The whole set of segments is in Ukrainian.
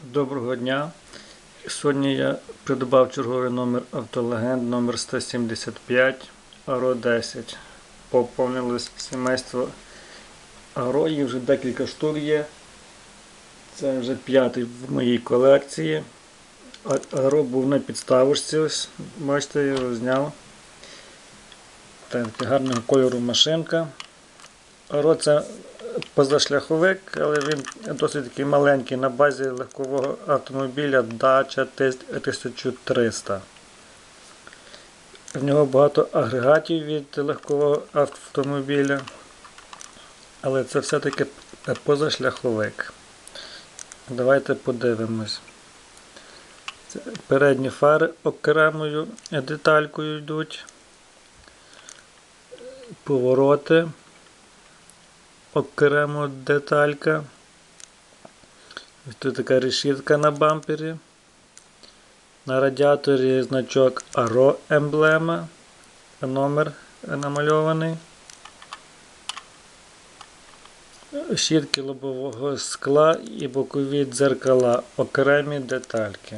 Доброго дня! Сьогодні я придбав черговий номер Автолегенд номер 175 Аро 10. Поповнилось сімейство Аро, їх вже декілька штук є. Це вже п'ятий в моїй колекції. Аро був на підставочці, ось, бачите, я його зняв. Так, гарного кольору машинка. Аро це позашляховик, але він досить такий маленький на базі легкового автомобіля Dacia 1300. В нього багато агрегатів від легкового автомобіля, але це все-таки позашляховик. Давайте подивимось. Передні фари окремою деталькою йдуть, повороти. Окремо деталька. Ось тут така решітка на бампері. На радіаторі значок Аро емблема. Номер намальований. Щітки лобового скла і бокові дзеркала. Окремі детальки.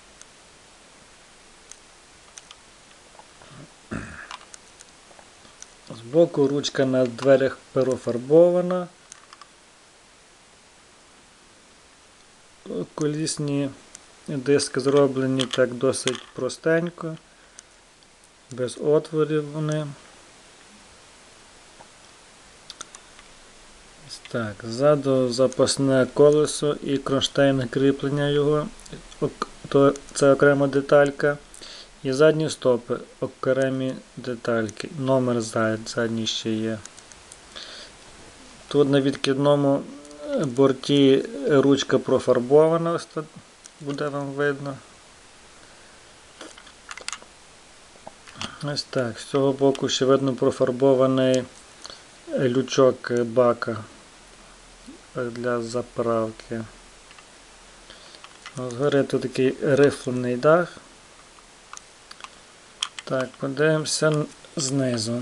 Збоку ручка на дверях перефарбована. Колісні диски зроблені так досить простенько, без отворів вони. Ось так, ззаду запасне колесо і кронштейн кріплення його, це окрема деталька. І задні стопи, окремі детальки. Номер задній ще є. Тут на відкидному борті ручка профарбована, ось тут буде вам видно. Ось так, з цього боку ще видно профарбований лючок бака для заправки. Згори тут такий рифлений дах. Так, подивимося знизу.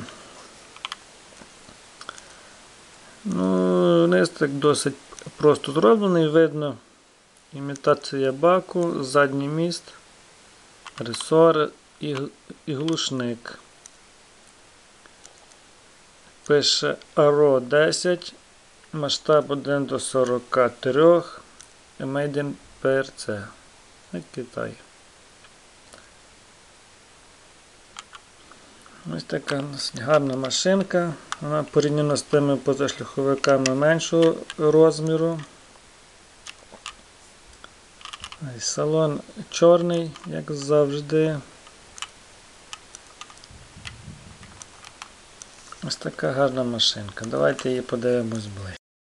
Низ так досить просто зроблений, видно імітація баку, задній міст, ресори і глушник. Пише Аро 10, масштаб 1:43, Made in PRC, Китай. Ось така гарна машинка, вона порівняно з тими позашляховиками меншого розміру. Салон чорний, як завжди. Ось така гарна машинка. Давайте її подивимось ближче.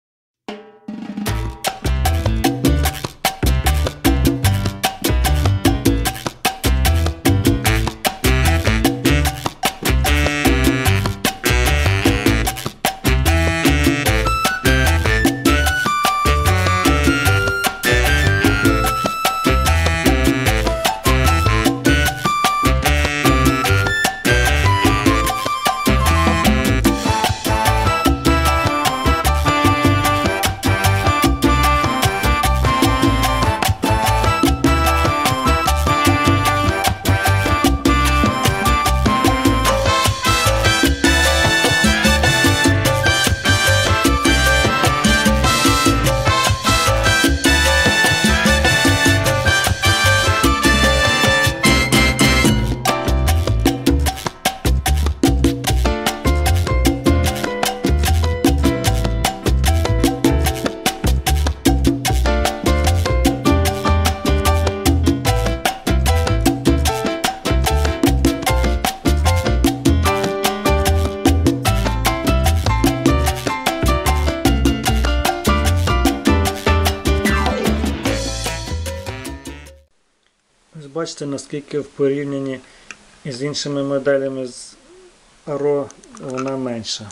Бачите, наскільки в порівнянні з іншими моделями з Аро вона менша.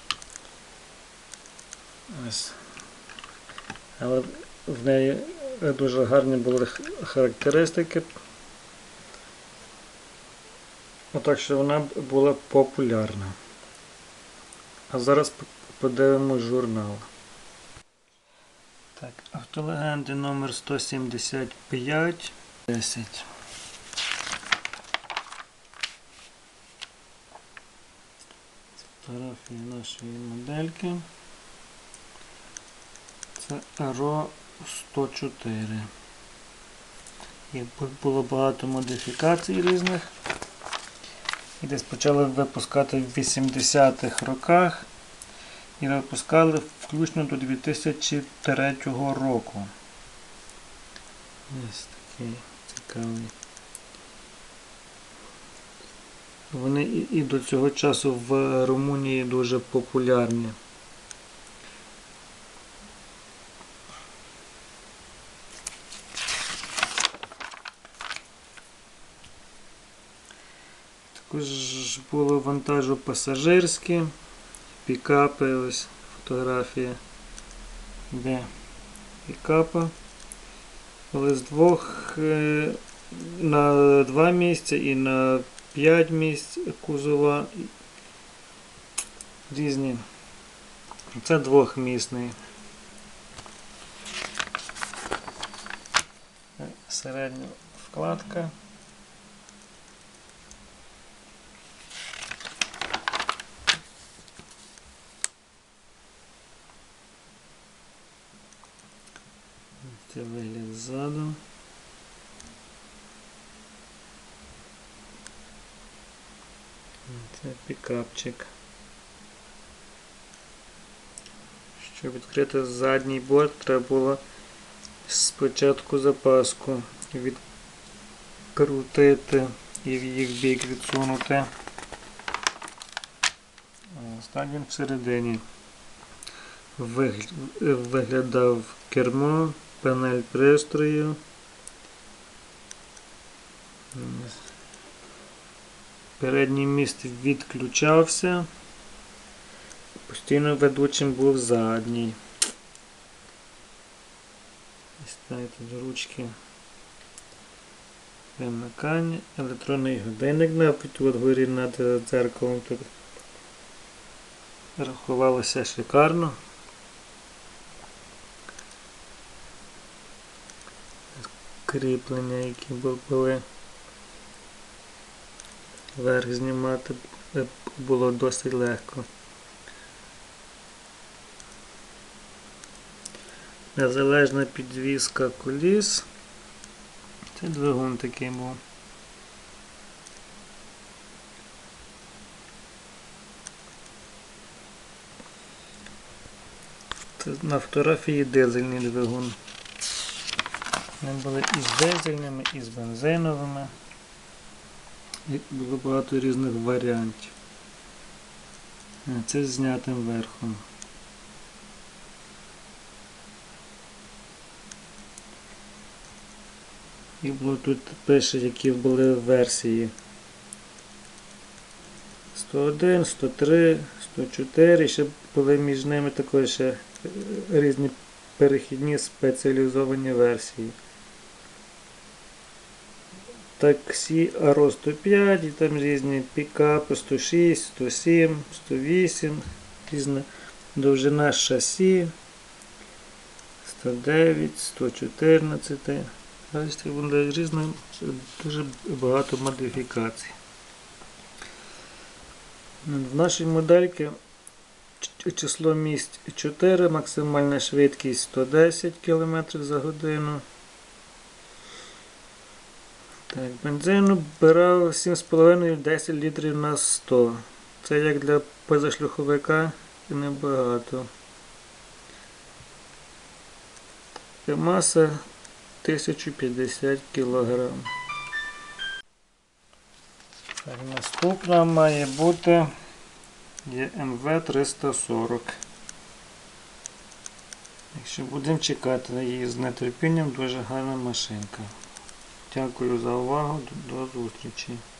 Ось. Але в неї дуже гарні були характеристики. Отак, що вона була популярна. А зараз подивимось журнал. Так, автолегенди номер 175 10. Фотографія нашої модельки. Це RO 104. І було багато модифікацій різних. І десь почали випускати в 80-х роках. І випускали включно до 2003 року. Ось такий цікавий. Вони і до цього часу в Румунії дуже популярні. Також було вантажу пасажирські, пікапи, ось фотографія де пікапа. Але з двох на 2 місця і на 5 місць кузова різні. Це двохмісний. Середня вкладка. Це вигляд ззаду. Це пікапчик. Щоб відкрити задній борт, треба було спочатку запаску відкрутити і її в бік відсунути. Ось так він всередині виглядав кермо, панель пристрою. Передній міст відключався, постійно ведучим був задній. Ось так тут ручки вимикання, електронний годинник навіть от горі над дзеркалом тут рахувалося шикарно. Кріплення, які були. Верх знімати було досить легко. Незалежна підвіска коліс. Це двигун такий був. Це на фотографії дизельний двигун. Вони були і з дизельними, і з бензиновими. І було багато різних варіантів. Це з знятим верхом. І було тут пише, які були версії. 101, 103, 104, ще були між ними також ще різні перехідні спеціалізовані версії. Таксі RO 105 і там різні пікапи 106, 107, 108, різна довжина шасі 109, 114. Бачите, вони різні, дуже багато модифікацій. В нашій модельці число місць 4, максимальна швидкість 110 км за годину. Так, бензину брав 7,5-10 літрів на 100. Це як для позашляховика небагато. Маса 1050 кг. Так, наступна має бути МВ 340. Якщо будемо чекати на її з нетерпінням, дуже гарна машинка. Дякую за увагу, до зустрічі.